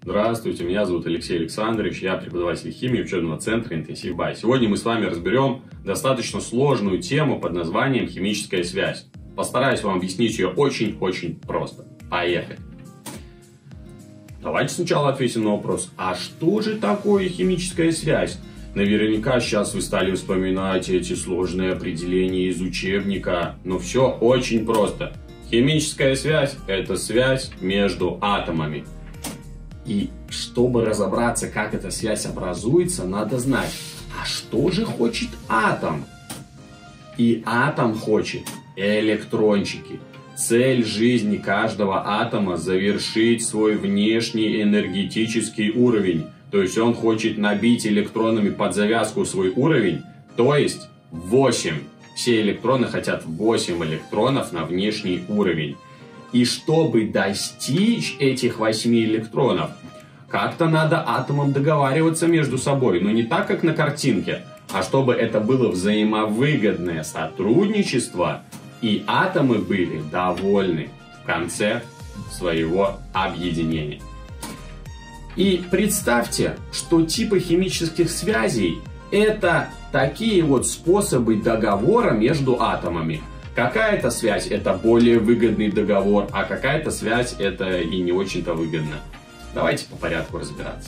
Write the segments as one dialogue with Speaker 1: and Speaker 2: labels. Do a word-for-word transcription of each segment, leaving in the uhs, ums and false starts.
Speaker 1: Здравствуйте, меня зовут Алексей Александрович, я преподаватель химии учебного центра IntensivBio. Сегодня мы с вами разберем достаточно сложную тему под названием химическая связь. Постараюсь вам объяснить ее очень-очень просто. Поехали! Давайте сначала ответим на вопрос, а что же такое химическая связь? Наверняка сейчас вы стали вспоминать эти сложные определения из учебника, но все очень просто. Химическая связь – это связь между атомами. И чтобы разобраться, как эта связь образуется, надо знать, а что же хочет атом? И атом хочет электрончики. Цель жизни каждого атома – завершить свой внешний энергетический уровень. То есть он хочет набить электронами под завязку свой уровень, то есть восемь. Все электроны хотят восемь электронов на внешний уровень. И чтобы достичь этих восьми электронов, как-то надо атомам договариваться между собой, но не так, как на картинке, а чтобы это было взаимовыгодное сотрудничество, и атомы были довольны в конце своего объединения. И представьте, что типы химических связей – это такие вот способы договора между атомами. Какая-то связь – это более выгодный договор, а какая-то связь – это и не очень-то выгодно. Давайте по порядку разбираться.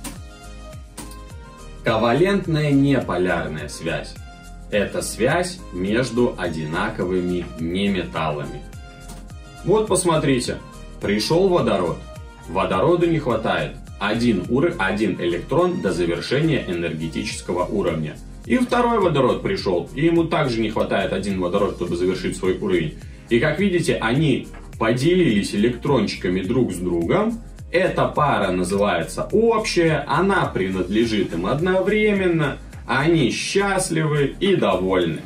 Speaker 1: Ковалентная неполярная связь – это связь между одинаковыми неметаллами. Вот посмотрите, пришел водород, водороду не хватает. Один, ур... один электрон до завершения энергетического уровня. И второй водород пришел, и ему также не хватает один водород, чтобы завершить свой уровень. И как видите, они поделились электрончиками друг с другом. Эта пара называется общая, она принадлежит им одновременно, они счастливы и довольны.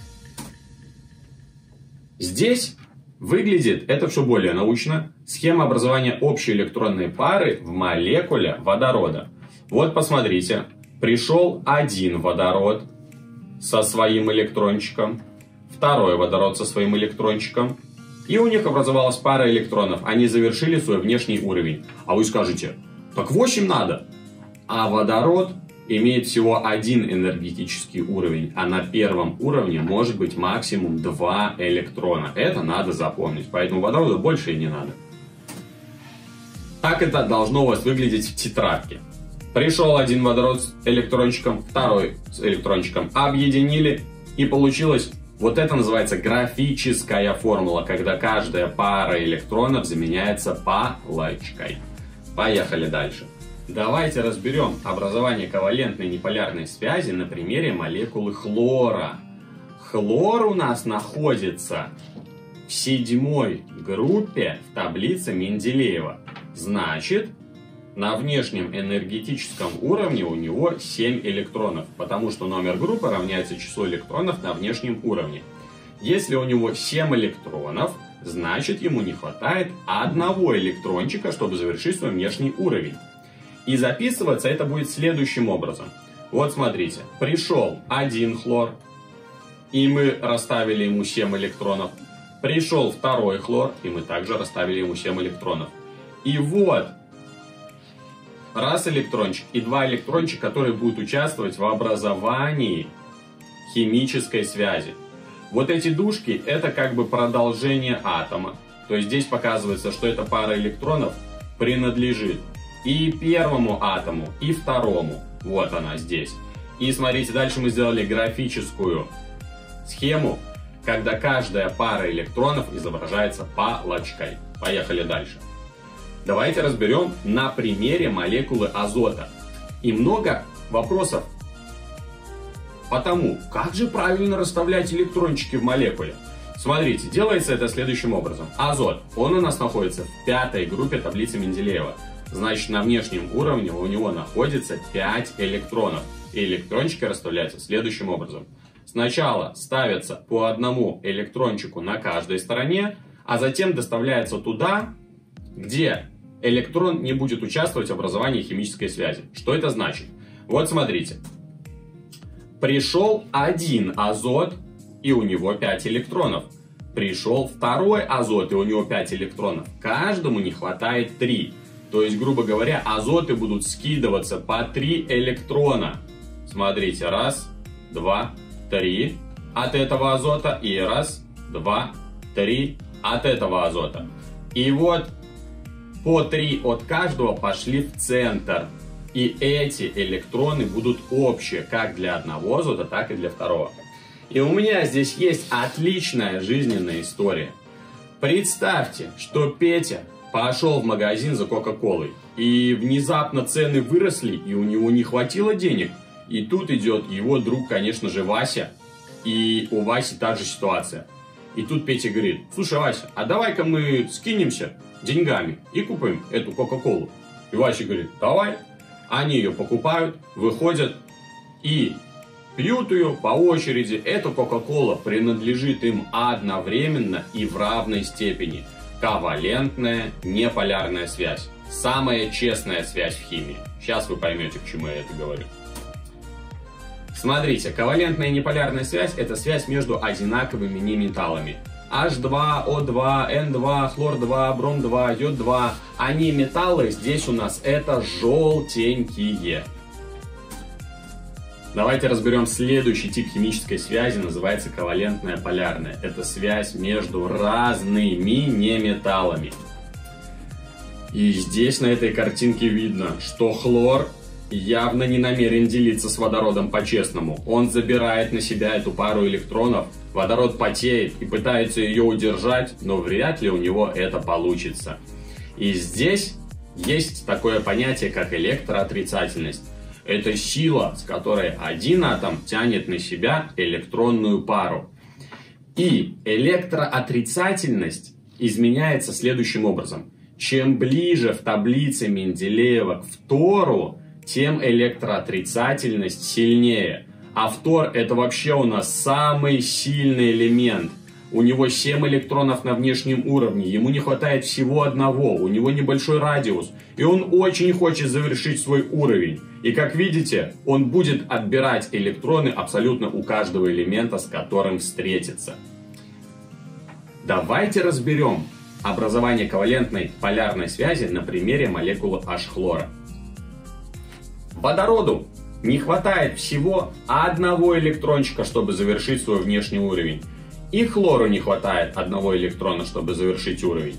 Speaker 1: Здесь выглядит это все более научно. Схема образования общей электронной пары в молекуле водорода. Вот посмотрите, пришел один водород со своим электрончиком, второй водород со своим электрончиком, и у них образовалась пара электронов. Они завершили свой внешний уровень. А вы скажете, так восемь надо. А водород имеет всего один энергетический уровень, а на первом уровне может быть максимум два электрона. Это надо запомнить, поэтому водорода больше и не надо. Так это должно у вас выглядеть в тетрадке. Пришел один водород с электрончиком, второй с электрончиком, объединили, и получилось, вот это называется графическая формула, когда каждая пара электронов заменяется палочкой. Поехали дальше. Давайте разберем образование ковалентной неполярной связи на примере молекулы хлора. Хлор у нас находится в седьмой группе в таблице Менделеева. Значит, на внешнем энергетическом уровне у него семь электронов, потому что номер группы равняется числу электронов на внешнем уровне. Если у него семь электронов, значит ему не хватает одного электрончика, чтобы завершить свой внешний уровень. И записываться это будет следующим образом. Вот смотрите, пришел один хлор, и мы расставили ему семь электронов. Пришел второй хлор, и мы также расставили ему семь электронов. И вот, раз электрончик и два электрончика, которые будут участвовать в образовании химической связи. Вот эти дужки – это как бы продолжение атома. То есть здесь показывается, что эта пара электронов принадлежит и первому атому, и второму. Вот она здесь. И смотрите, дальше мы сделали графическую схему, когда каждая пара электронов изображается палочкой. Поехали дальше. Давайте разберем на примере молекулы азота. И много вопросов по тому, как же правильно расставлять электрончики в молекуле. Смотрите, делается это следующим образом. Азот, он у нас находится в пятой группе таблицы Менделеева. Значит, на внешнем уровне у него находится пять электронов. И электрончики расставляются следующим образом. Сначала ставятся по одному электрончику на каждой стороне, а затем доставляется туда, где электрон не будет участвовать в образовании химической связи. Что это значит? Вот смотрите. Пришел один азот, и у него пять электронов. Пришел второй азот, и у него пять электронов. Каждому не хватает три. То есть, грубо говоря, азоты будут скидываться по три электрона. Смотрите, раз, два, три от этого азота и раз, два, три от этого азота. И вот по три от каждого пошли в центр. И эти электроны будут общие как для одного азота, так и для второго. И у меня здесь есть отличная жизненная история. Представьте, что Петя пошел в магазин за Кока-Колой, и внезапно цены выросли, и у него не хватило денег. И тут идет его друг, конечно же, Вася, и у Васи та же ситуация. И тут Петя говорит: слушай, Вася, а давай-ка мы скинемся деньгами и купим эту Кока-Колу. И Вася говорит: давай. Они ее покупают, выходят и пьют ее по очереди. Эта Кока-Кола принадлежит им одновременно и в равной степени. Ковалентная неполярная связь. Самая честная связь в химии. Сейчас вы поймете, к чему я это говорю. Смотрите, ковалентная неполярная связь — это связь между одинаковыми неметаллами. эйч два, о два, эн два, хлор два, бром два, йод два. Они металлы здесь у нас это желтенькие. Давайте разберем следующий тип химической связи, называется ковалентная полярная. Это связь между разными неметаллами. И здесь на этой картинке видно, что хлор явно не намерен делиться с водородом по-честному. Он забирает на себя эту пару электронов, водород потеет и пытается ее удержать, но вряд ли у него это получится. И здесь есть такое понятие, как электроотрицательность. Это сила, с которой один атом тянет на себя электронную пару. И электроотрицательность изменяется следующим образом. Чем ближе в таблице Менделеева к фтору, тем электроотрицательность сильнее. А фтор — это вообще у нас самый сильный элемент. У него семь электронов на внешнем уровне, ему не хватает всего одного, у него небольшой радиус. И он очень хочет завершить свой уровень. И как видите, он будет отбирать электроны абсолютно у каждого элемента, с которым встретится. Давайте разберем образование ковалентной полярной связи на примере молекулы H-хлора. Водороду не хватает всего одного электрончика, чтобы завершить свой внешний уровень. И хлору не хватает одного электрона, чтобы завершить уровень.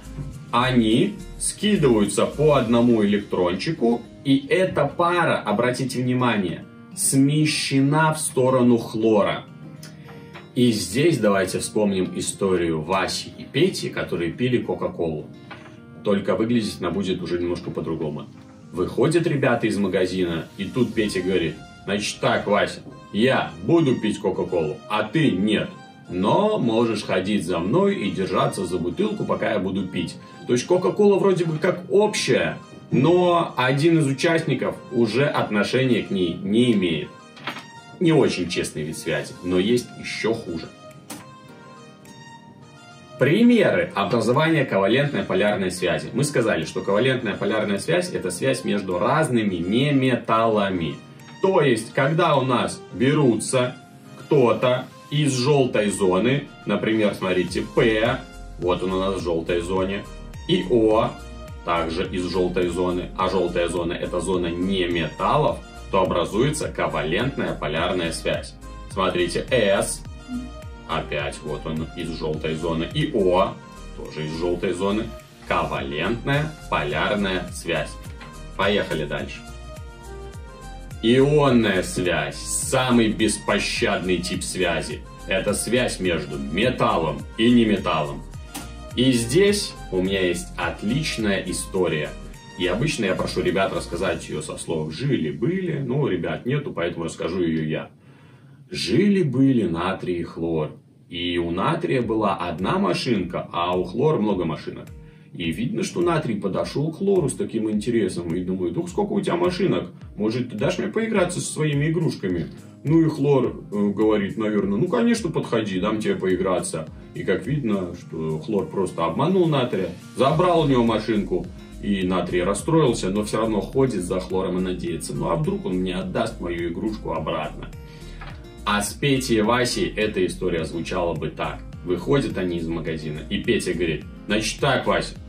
Speaker 1: Они скидываются по одному электрончику, и эта пара, обратите внимание, смещена в сторону хлора. И здесь давайте вспомним историю Васи и Пети, которые пили Кока-Колу. Только выглядеть она будет уже немножко по-другому. Выходят ребята из магазина, и тут Петя говорит: значит так, Вася, я буду пить Кока-Колу, а ты нет. Но можешь ходить за мной и держаться за бутылку, пока я буду пить. То есть Кока-Кола вроде бы как общая, но один из участников уже отношения к ней не имеет. Не очень честный вид связи, но есть еще хуже. Примеры образования ковалентной полярной связи. Мы сказали, что ковалентная полярная связь — это связь между разными неметаллами. То есть, когда у нас берутся кто-то из желтой зоны, например, смотрите, P, вот он у нас в желтой зоне, и O, также из желтой зоны, а желтая зона — это зона неметаллов, то образуется ковалентная полярная связь. Смотрите, S, опять вот он из желтой зоны, и O, тоже из желтой зоны, ковалентная полярная связь. Поехали дальше. Ионная связь, самый беспощадный тип связи. Это связь между металлом и неметаллом. И здесь у меня есть отличная история. И обычно я прошу ребят рассказать ее со слов «жили-были». Ну, ребят нету, поэтому расскажу ее я. Жили-были натрий и хлор. И у натрия была одна машинка, а у хлора много машинок. И видно, что натрий подошел к хлору с таким интересом и думает: ух, сколько у тебя машинок, может, ты дашь мне поиграться со своими игрушками? Ну и хлор э, говорит, наверное, ну конечно, подходи, дам тебе поиграться. И как видно, что хлор просто обманул натрия, забрал у него машинку, и натрий расстроился, но все равно ходит за хлором и надеется: ну а вдруг он мне отдаст мою игрушку обратно? А с Петей и Васей эта история звучала бы так. Выходят они из магазина, и Петя говорит: значит так, Вася,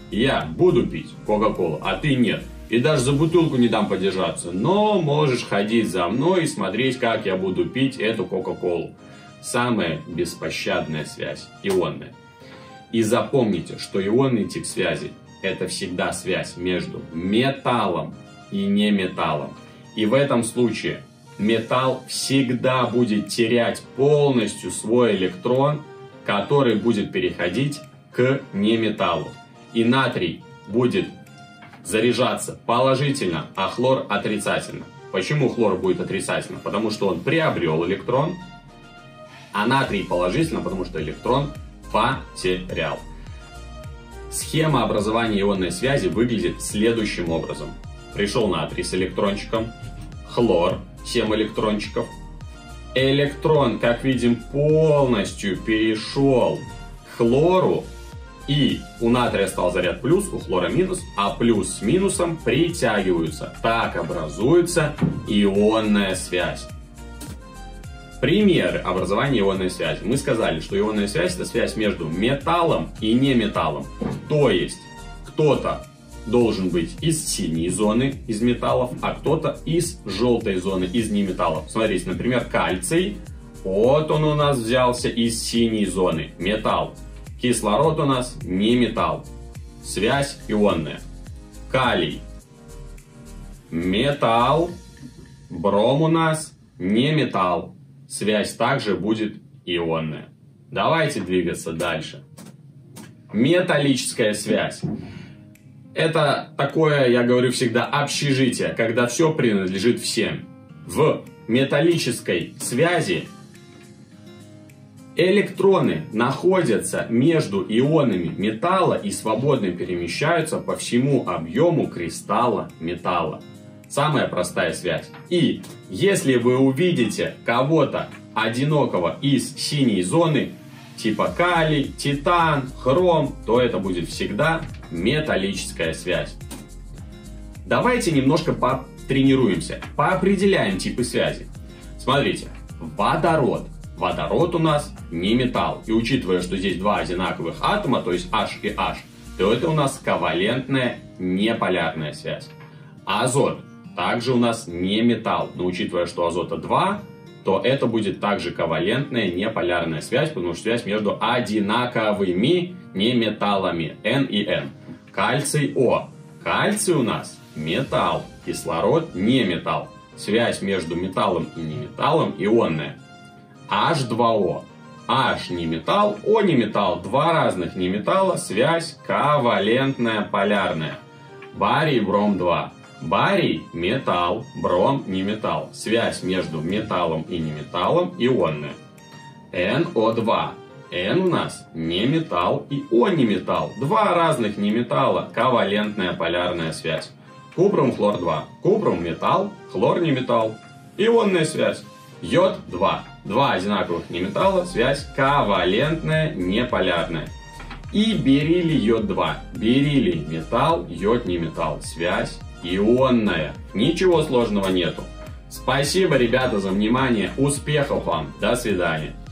Speaker 1: Я буду пить Кока-Колу, а ты нет. И даже за бутылку не дам подержаться. Но можешь ходить за мной и смотреть, как я буду пить эту Кока-Колу. Самая беспощадная связь, ионная. И запомните, что ионный тип связи – это всегда связь между металлом и неметаллом. И в этом случае металл всегда будет терять полностью свой электрон, который будет переходить к неметаллу. И натрий будет заряжаться положительно, а хлор отрицательно. Почему хлор будет отрицательно? Потому что он приобрел электрон, а натрий положительно, потому что электрон потерял. Схема образования ионной связи выглядит следующим образом. Пришел натрий с электрончиком, хлор, семь электрончиков. Электрон, как видим, полностью перешел к хлору, и у натрия стал заряд плюс, у хлора минус, а плюс с минусом притягиваются. Так образуется ионная связь. Примеры образования ионной связи. Мы сказали, что ионная связь – это связь между металлом и неметаллом. То есть, кто-то должен быть из синей зоны, из металлов, а кто-то из желтой зоны, из неметаллов. Смотрите, например, кальций. Вот он у нас взялся из синей зоны, металл. Кислород у нас не металл. Связь ионная. Калий – металл. Бром у нас не металл. Связь также будет ионная. Давайте двигаться дальше. Металлическая связь. Это такое, я говорю всегда, общежитие, когда все принадлежит всем. В металлической связи электроны находятся между ионами металла и свободно перемещаются по всему объему кристалла металла. Самая простая связь. И если вы увидите кого-то одинокого из синей зоны, типа калий, титан, хром, то это будет всегда металлическая связь. Давайте немножко потренируемся, поопределяем типы связи. Смотрите, водород. Водород у нас не металл. И учитывая, что здесь два одинаковых атома, то есть H и H, то это у нас ковалентная неполярная связь. Азот также у нас не металл. Но учитывая, что азота два, то это будет также ковалентная неполярная связь, потому что связь между одинаковыми неметаллами N и N. Кальций О. Кальций у нас металл, кислород не металл. Связь между металлом и неметаллом ионная. H два О. H не металл, О не металл. Два разных неметалла, связь ковалентная полярная. Барий, бром два. Барий – металл, бром – не металл. Связь между металлом и неметаллом ионная. Эн О два. N у нас не металл и О не металл. Два разных неметалла, ковалентная полярная связь. Купрум, хлор два. Купрум – металл, хлор – не металл. Ионная связь. Йод два. Два одинаковых неметалла, связь ковалентная, неполярная. И бериллий, йод два. Бериллий – металл, йод – не металл. Связь ионная. Ничего сложного нету. Спасибо, ребята, за внимание. Успехов вам. До свидания.